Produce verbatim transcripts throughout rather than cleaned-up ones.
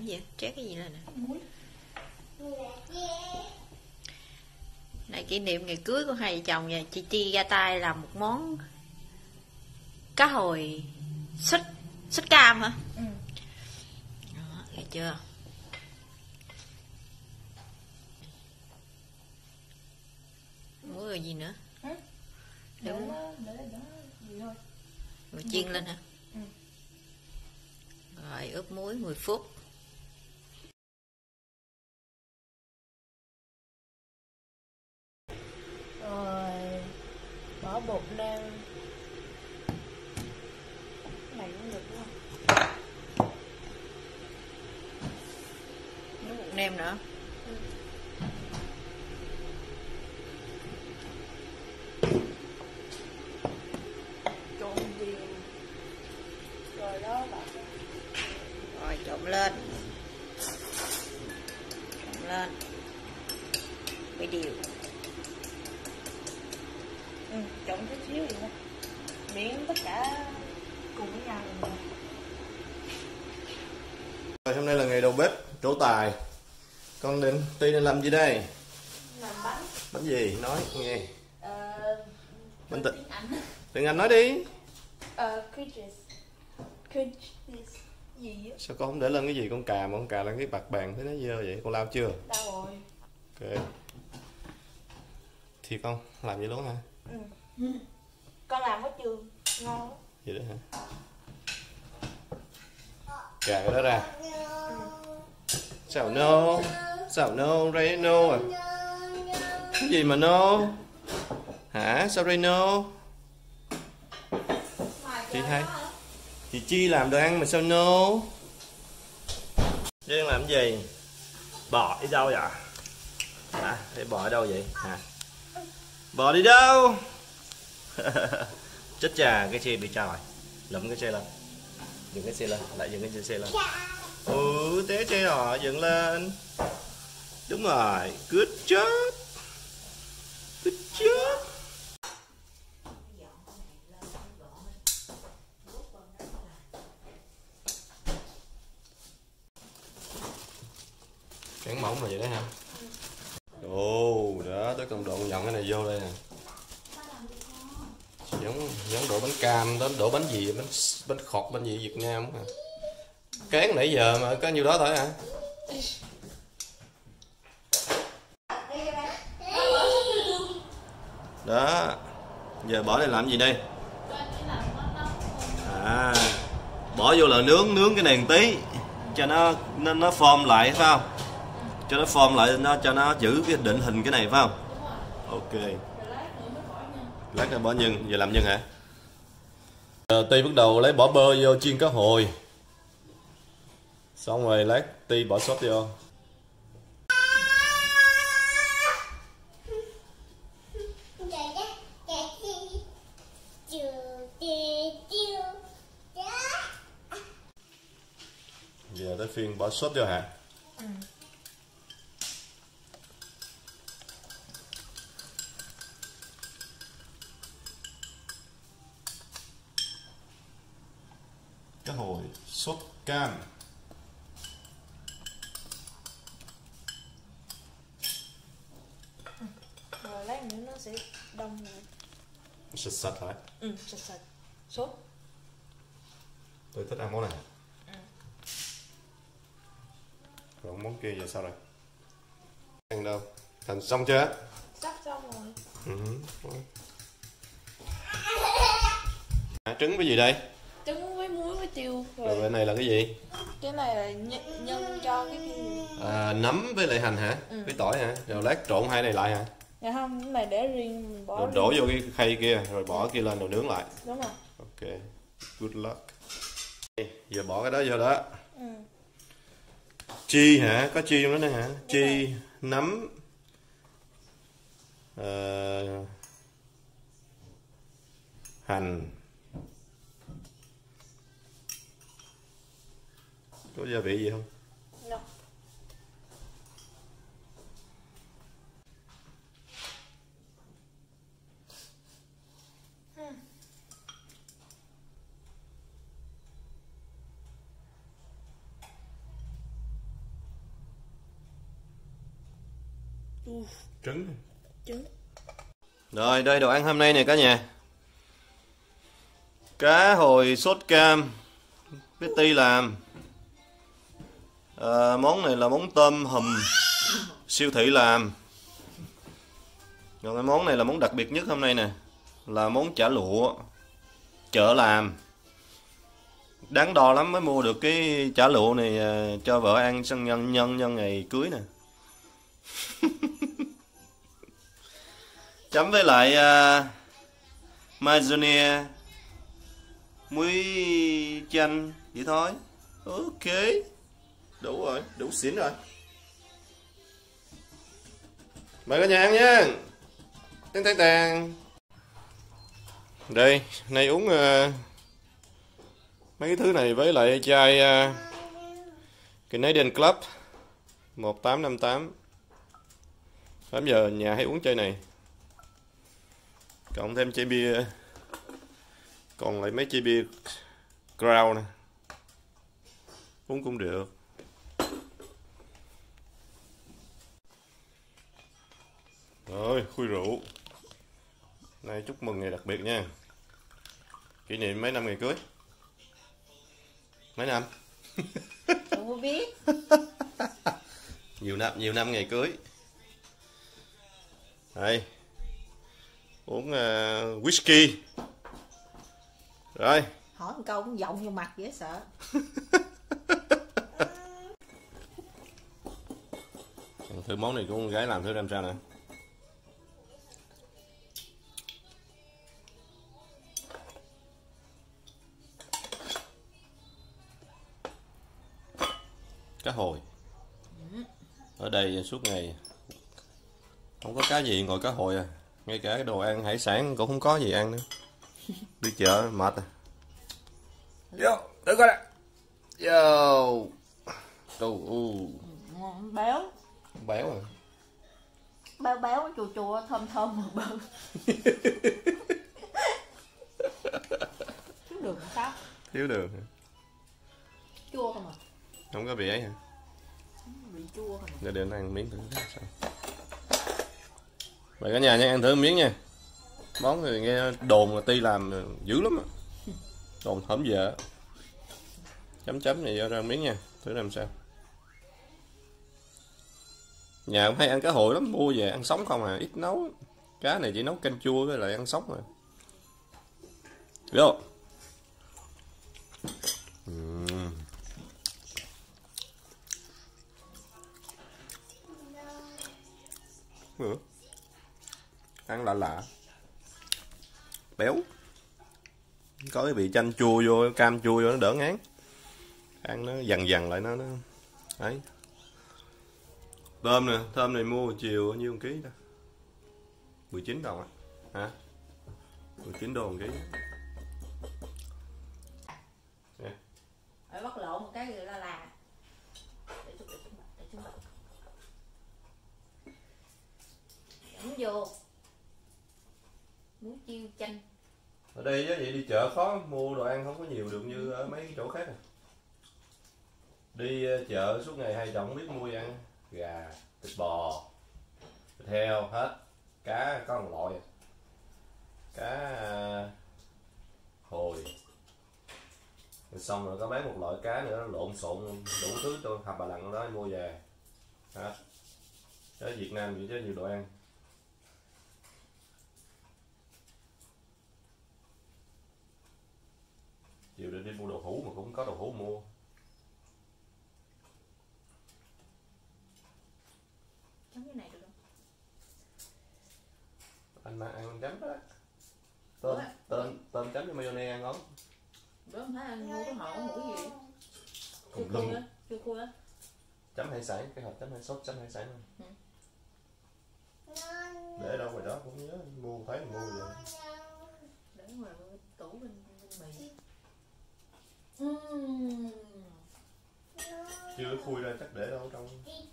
cái gì? Trét cái gì lên nè? Muối. Này kỷ niệm ngày cưới của hai vợ chồng nha. Chị Chi ra tay làm một món cá hồi xích xích cam hả? Ừ. Đó, được chưa? Muối rồi gì nữa? Hả? Để nó để nó gì thôi. Rồi chiên lên hả? Ừ. Rồi ướp muối mười phút. Rồi bỏ bột nêm. Cái này cũng được đúng không? Nước bột nêm nữa. Ừ. Trộn đều. Rồi đó bạn. Rồi trộn lên. Trộn lên. Quay đều. Ừ, trộn chút xíu vậy thôi. Miễn tất cả cùng với nhau rồi. Rồi, hôm nay là ngày đầu bếp trổ tài. Con định Ti định làm gì đây? Làm bánh. Bánh gì? Nói nghe. Ờ, Bánh tịt. tiếng Anh. Tiếng Anh nói đi. Ờ, cookies. Cookies. Gì á? Sao con không để lên cái gì? Con cà mà con cà lên cái bạc bàn thấy nó dơ vậy. Con lau chưa? Đâu rồi? Ok. Thì con làm vậy luôn hả? Ừ. Con làm có chưa? Ngon lắm. Vậy đó hả? Cà cái đó ra. Sao no? Sao no? Ray no à? Cái gì mà no? Hả? Sao Ray no? Chị hay. Chị Chi làm đồ ăn mà sao no? Đang làm cái gì? Bò đi đâu vậy? Hả? Thế bò ở đâu vậy? Hả? Bò đi đâu? Chết chà, cái xe bị trao rồi. Lụm cái xe lên. Dừng cái xe lên, lại dừng cái xe lên. Ừ, té xe rồi, dựng lên. Đúng rồi, good job. Good job. Cán mỏng là vậy đó ha. Ồ, đó, tới công đoạn nhận cái này vô đây nè. Giống giống đổ bánh cam, đó đổ bánh gì, bánh bánh khọt, bánh gì Việt Nam hả? Cán nãy giờ mà có nhiêu đó thôi hả? Đó. Giờ bỏ đây làm gì đây? À, bỏ vô là nướng nướng cái này một tí cho nó nó nó form lại phải không? Cho nó form lại, nó cho nó giữ cái định hình cái này phải không? Ok. Lát nữa bỏ nhân, giờ làm nhân hả? Giờ Ti bắt đầu lấy bỏ bơ vô chiên cá hồi. Xong rồi lát Ti bỏ sốt vô. Giờ tới phiên bỏ sốt vô hả? Ừ. Cá hồi sốt cam. Rồi lát nữa nó sẽ đông rồi. Sạch sạch hả? Ừ, sạch sạch. Sốt. Tôi thích ăn món này. Ừ. Còn món kia giờ sao rồi? Ăn đâu? Thành xong chưa? Sắp xong rồi. Ừ. À, trứng với gì đây? Trứng với muối với tiêu. Rồi, Rồi bên này là cái gì? cái này là nhân, nhân cho cái kia. À, nấm với lại hành hả? Ừ. Với tỏi hả? Rồi lát trộn hai này lại hả? Dạ không, cái này để riêng mình bỏ Rồi riêng. đổ vô cái khay kia rồi bỏ kia lên rồi nướng lại. Đúng rồi. Ok. Good luck. Giờ bỏ cái đó vô đó. Ừ. Chi hả? Có chi trong đó nữa hả? Chi, nấm, uh, hành. Có gia vị gì không? No. Hmm. Trứng. Trứng. Rồi đây đồ ăn hôm nay nè cả nhà. Cá hồi sốt cam Betty làm. À, món này là món tôm hùm siêu thị làm. Rồi cái món này là món đặc biệt nhất hôm nay nè, là món chả lụa chợ làm. Đáng đo lắm mới mua được cái chả lụa này cho vợ ăn sân nhân nhân nhân ngày cưới nè. Chấm với lại uh, majonia muối chanh vậy thôi. Ok, đủ rồi, đủ xỉn rồi. Mời cả nhà ăn nha. Tán tán tán. Đây, nay uống uh, mấy cái thứ này với lại chai uh, Canadian Club một tám năm tám. Bây giờ nhà hay uống chai này. Cộng thêm chai bia, còn lại mấy chai bia Crown nè, uống cũng được. Rồi, khui rượu. Nay chúc mừng ngày đặc biệt nha. Kỷ niệm mấy năm ngày cưới. Mấy năm? Không biết. Nhiều năm, nhiều năm ngày cưới. Đây. Uống uh, whisky. Rồi. Hỏi một câu cũng giọng vô mặt dễ sợ. Thử món này của con gái làm thử làm sao nè. Cá hồi. Ở đây suốt ngày không có cá gì ngồi cá hồi à. Ngay cả cái đồ ăn hải sản cũng không có gì ăn nữa. Đi chợ mệt à. Vô, đứng coi nè. Vô. Đồ béo. Béo à. Béo béo chua chua thơm thơm bơ. Thiếu đường sao? Thiếu đường. Chua không à? Không có bị ấy hả? Bị chua không? Để đến ăn miếng thử sao. Mời cả nhà nha, ăn thử miếng nha. Món này nghe đồn là Ti làm dữ lắm á. Đồn thơm vợ. Chấm chấm này vô ra miếng nha, thử làm sao. Nhà cũng hay ăn cá hồi lắm, mua về ăn sống không à, ít nấu. Cá này chỉ nấu canh chua với lại ăn sống rồi. Vô. Uhm. Ừ. Ăn lạ lạ, béo, có cái vị chanh chua vô, cam chua vô nó đỡ ngán, ăn nó dằn dằn lại nó nó ấy. Tôm nè, tôm này mua chiều bao nhiêu một ký đó? mười chín đồng á hả? mười chín đô một ký. Nè. Phải bắt lộn một cái người la là. Để chút, để chút, để chút. Chấm vô. Muối chiêu chanh. Ở đây á vậy đi chợ khó mua đồ ăn, không có nhiều được như ở mấy chỗ khác. À. Đi chợ suốt ngày hai chồng không biết mua gì ăn. Gà, thịt bò, thịt heo hết, cá có một loại, cá hồi, rồi xong rồi có bán một loại cá nữa lộn xộn đủ thứ tôi hầm bà lặn đó mua về hết. Ở Việt Nam vậy chứ nhiều đồ ăn. Chiều để đi mua đồ hũ mà cũng có đồ hũ mua. Chấm cái này được không? Anh mà ăn chấm đó. Tôm, tôm, tôm chấm với mayonnaise ăn ngon. Bữa không thấy anh mua cái hộp mũi gì? Chưa Cùng cua lưng. á, chưa cua á. Chấm hải sản, cái hộp chấm hải sốt chấm hải sản thôi. Ừ. Để đâu rồi đó cũng nhớ mua thấy mua vậy. Để ngoài tủ bên, bên mì. Uhm. Chưa khui ra chắc để đâu trong.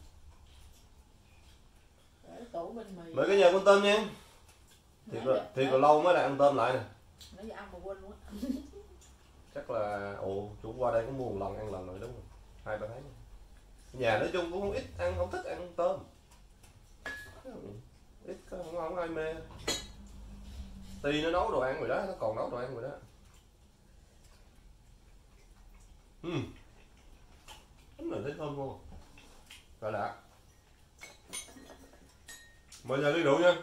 Để tủ bên mì. Mời cái nhà con tôm nha. Thì còn, thì còn lâu mới lại ăn tôm lại nè. Nãy giờ ăn mà quên luôn á. Chắc là ồ chủ qua đây có mua một lần ăn lần rồi đúng không? Hai ba tháng. Nhà nói chung cũng không ít ăn, không thích ăn tôm. ít không, không ai mê. Ti nó nấu đồ ăn rồi đó, nó còn nấu đồ ăn rồi đó. Ừm. Bánh này thấy thơm không? Rồi đã. Mời nhà ly rượu nha.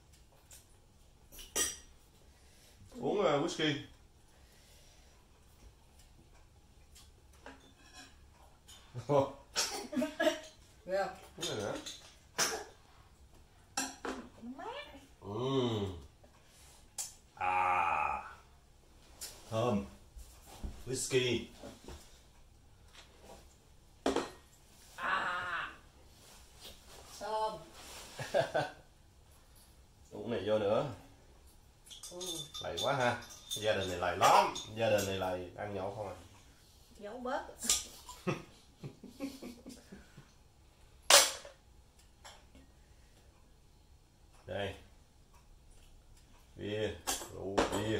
Uống uh, whisky. Ghê không? Cái này nữa. Mát. Ừm. À. Thơm. Whisky. À. Thơm. Uống này vô nữa. Ừ. Lầy quá ha. Gia đình này lầy lắm. Gia đình này lầy ăn nhậu không à. Giấu bớt. Đây. Bia. Rượu bia.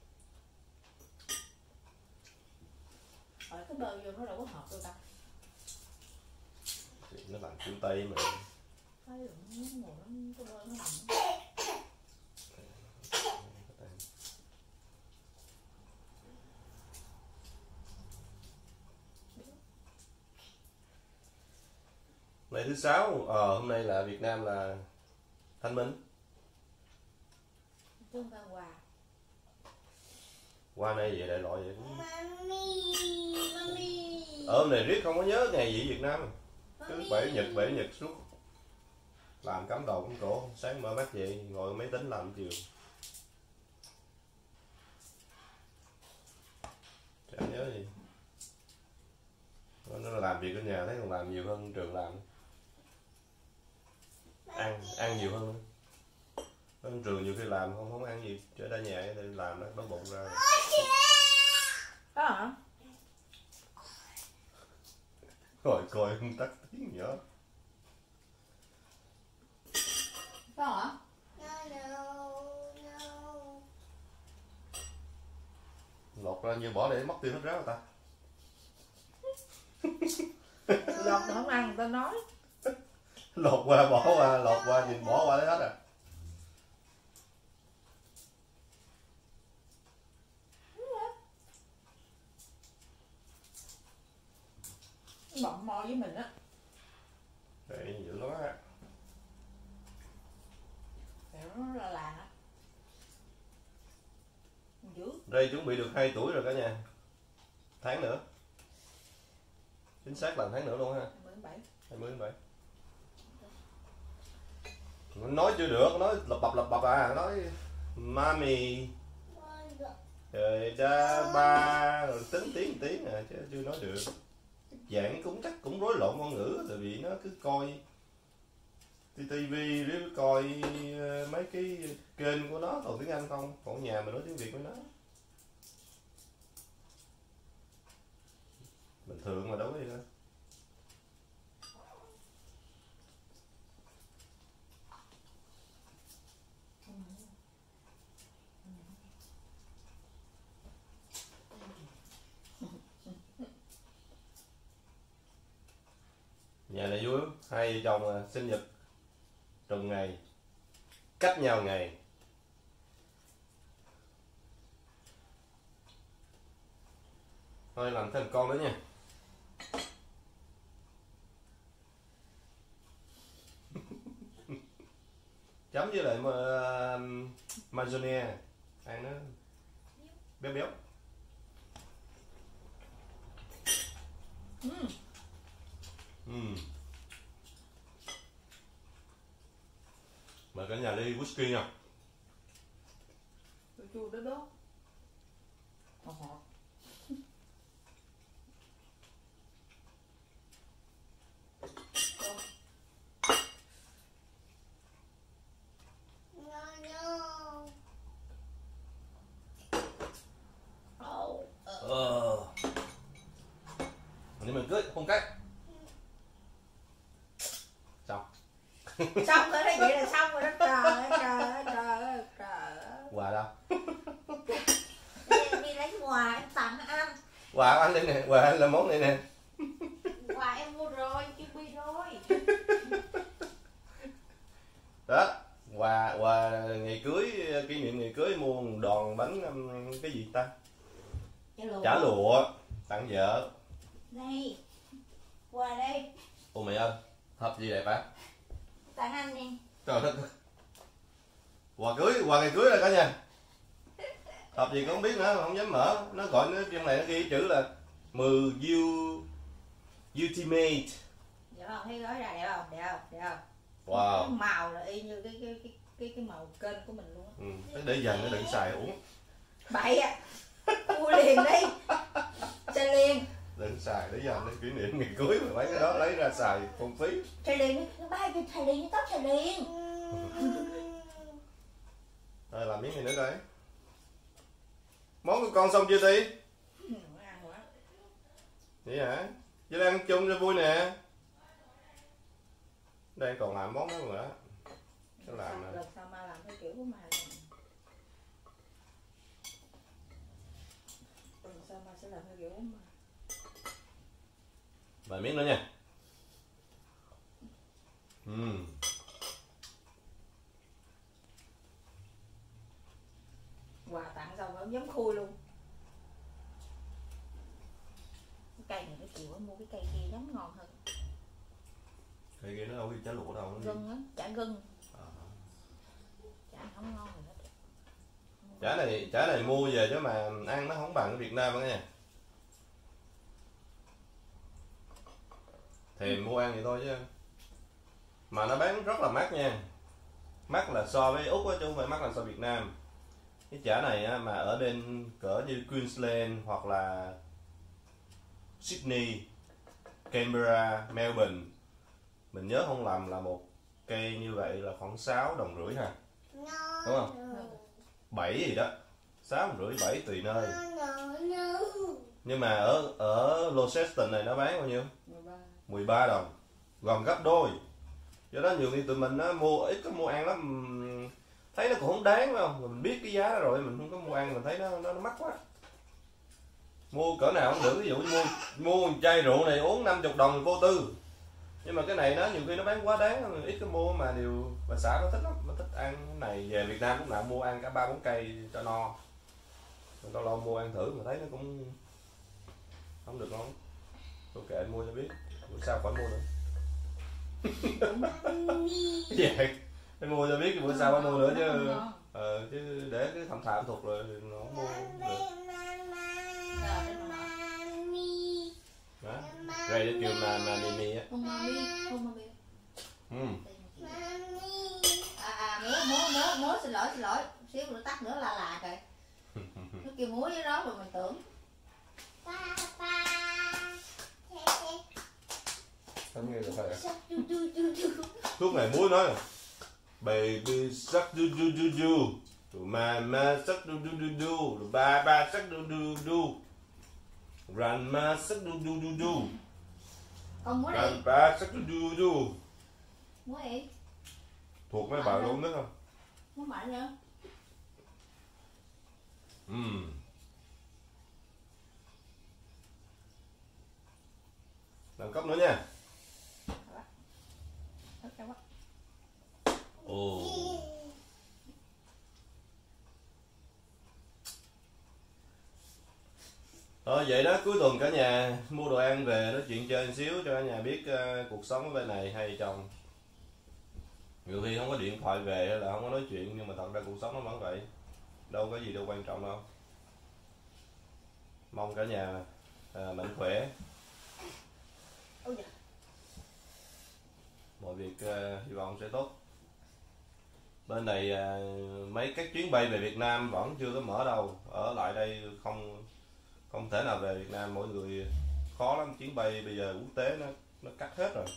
Ở cái bơ vô nó đâu có hợp đâu ta. Thì nó làm kiểu Tây mà. Thấy rồi, nó ngồi nó cái bơ nó nằm. Ngày thứ sáu, ờ hôm nay là Việt Nam là Thanh Minh. Chứ không phải quà. Qua nay vậy đại loại vậy cũng. Mami, mami. Ở hôm này riết không có nhớ ngày gì Việt Nam. Cứ bảy nhật bảy nhật suốt. Làm cắm đầu cắm cổ, sáng mở mắt vậy ngồi máy tính làm chiều. Chẳng nhớ gì. Nó làm việc ở nhà thấy còn làm nhiều hơn trường làm. Ăn ăn nhiều hơn. Ở trường nhiều khi làm không không ăn gì, trở ra nhà thì làm nó đói bụng ra. Có hả? Rồi coi không tắt tiếng nhớ. Có hả? Lột ra như bỏ để mất tiêu hết ráo người ta. Lột thì không ăn người ta nói. Lột qua bỏ qua, lột qua nhìn bỏ qua lấy hết à. Bọng mò với mình á. Vậy dữ lắm á. Nó là làng á. Dữ. Ray chuẩn bị được hai tuổi rồi cả nhà. Tháng nữa. Chính xác là tháng nữa luôn ha. hai mươi tháng bảy. hai mươi tháng bảy. Nói chưa được, nói lập bập lập bập à, nói mami. Rồi đa ba rồi tính tiếng tiếng à chứ chưa nói được. Dạng cũng chắc cũng rối lộn ngôn ngữ tại vì nó cứ coi tivi nếu coi mấy cái kênh của nó toàn tiếng Anh không, còn nhà mình nói tiếng Việt với nó. Bình thường mà đâu có gì đâu. Nhà này vui lắm, hai vợ chồng sinh nhật trùng ngày, cách nhau ngày. Thôi làm thêm con nữa nha. Chấm với lại uh, majonia ăn nó béo béo. Ừ. Ừ. Mời cả nhà ly whisky nha. Chua chua đó đó. Ngọt ngọt. Ờ. Nhưng mình cưới không cách. Xong. Xong rồi đó, vậy là xong rồi đó. Trời ơi, trời ơi, trời ơi, trời ơi. Quà đâu? Em đi lấy quà em tặng anh. Quà của anh đây nè, quà anh là món này nè. Quà em mua rồi, chưa bi rồi. Đó, quà quà ngày cưới, kỷ niệm ngày cưới mua một đòn bánh um, cái gì ta? Chả lụa tặng vợ. Đây, quà đây. Ôi mày ơi, hộp gì đẹp hả? Tặng anh nè. Trời đất, quà cưới, quà ngày cưới rồi cả nhà. Hộp gì cũng không biết nữa, không dám mở. Nó gọi nó trong này nó ghi chữ là mười U Ultimate. Đẹp không? Thấy gói ra đẹp không? Đẹp không? Đẹp không? Wow. Cái màu là y như cái cái cái cái, cái màu kênh của mình luôn á. Ừ, cái để dành nó đừng xài uống. Bậy à. Mua liền đi. Xài liền. Đừng xài để dành để kỷ niệm ngày cưới mà mấy cái đó lấy ra xài phung phí. Xài liền đi. Nó bay cho xài liền, tóc xài liền. Rồi làm miếng này nữa coi. Món của con xong chưa Ti? Ăn quá. Vậy hả? Chứ đang ăn chung cho vui nè. Đây còn làm món đó nữa. Nó làm nè. Lần sau ma làm theo kiểu của ma này. Lần sau ma sẽ làm theo kiểu của ma. Vài miếng nữa nha. Uhm. Quà tặng xong rồi giống khui luôn. Cái cây này cái chiều mua cái cây kia giống ngon hơn. Cây kia nó đâu có chả lụa đâu. Gân á, chả gân. À. Chả không ngon rồi đó. Chả này, chả này mua về chứ mà ăn nó không bằng ở Việt Nam đó nha. Thèm mua ăn vậy thôi chứ. Mà nó bán rất là mắc nha. Mắc là so với Úc á chứ không phải mắc là so Việt Nam. Cái chả này á, mà ở bên cỡ như Queensland hoặc là Sydney, Canberra, Melbourne, mình nhớ không lầm là một cây như vậy là khoảng sáu đồng rưỡi ha, đúng không? Bảy gì đó, sáu đồng rưỡi bảy tùy nơi. Nhưng mà ở ở Launceston này nó bán bao nhiêu? mười ba đồng, gần gấp đôi. Do đó nhiều khi tụi mình nó mua ít có mua ăn lắm, thấy nó cũng không đáng phải không? Mình biết cái giá đó rồi mình không có mua ăn, mình thấy nó nó, nó mắc quá. Mua cỡ nào cũng được, ví dụ như mua mua một chai rượu này uống năm mươi đồng vô tư. Nhưng mà cái này nó nhiều khi nó bán quá đáng, ít có mua mà điều bà xã nó thích lắm, nó thích ăn cái này. Về Việt Nam lúc nào mua ăn cả ba bốn cây cho no. Mình lâu lâu mua ăn thử mà thấy nó cũng không được ngon. Ok anh mua cho biết, bữa sau khỏi mua nữa. Vậy anh mua cho biết bữa sau phải mua nữa chứ. Ờ, chứ để cái thầm thảm thuộc rồi nó không mua được. Đó. Rồi để kêu mà mà mì á. Không mà mi, không mà mi. Ừ. À à múa múa múa múa xin lỗi xin lỗi, xíu nữa tắt nữa là là rồi. Nó kêu múa với đó rồi mình tưởng. Không nghe được thôi. Lúc này muối nói baby suck du du du du, mama suck du du du du, ba suck du du du, grandma suck du du du du, Con múa đi. grandpa suck du du du. Múa đi. Thuộc mấy bà luôn đó không? Múa mạnh nữa. Ừm. Làm cốc nữa nha. Ồ. Thôi vậy đó, cuối tuần cả nhà mua đồ ăn về nói chuyện chơi một xíu cho cả nhà biết uh, cuộc sống ở bên này hay chồng. Nhiều khi không có điện thoại về hay là không có nói chuyện, nhưng mà thật ra cuộc sống nó vẫn vậy. Đâu có gì đâu quan trọng đâu. Mong cả nhà uh, mạnh khỏe. Ôi dạ. Mọi việc uh, hy vọng sẽ tốt. Bên này uh, mấy các chuyến bay về Việt Nam vẫn chưa có mở đâu. Ở lại đây không không thể nào về Việt Nam, mỗi người khó lắm. Chuyến bay bây giờ quốc tế nó nó cắt hết rồi.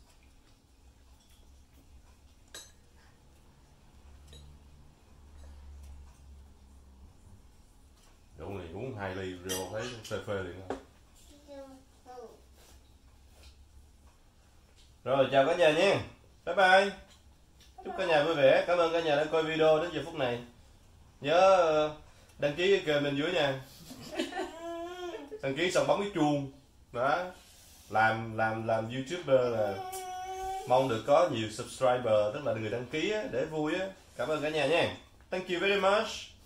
Rượu này uống hai ly rượu thấy phê phê liền rồi. Rồi chào cả nhà nha. Bye bye. Chúc cả nhà vui vẻ. Cảm ơn cả nhà đã coi video đến giờ phút này. Nhớ đăng ký cái kênh bên dưới nha. Đăng ký xong bấm cái chuông. Đó. Làm làm làm YouTuber là Mong được có nhiều subscriber, tức là người đăng ký á, để vui á. Cảm ơn cả nhà nha. Thank you very much.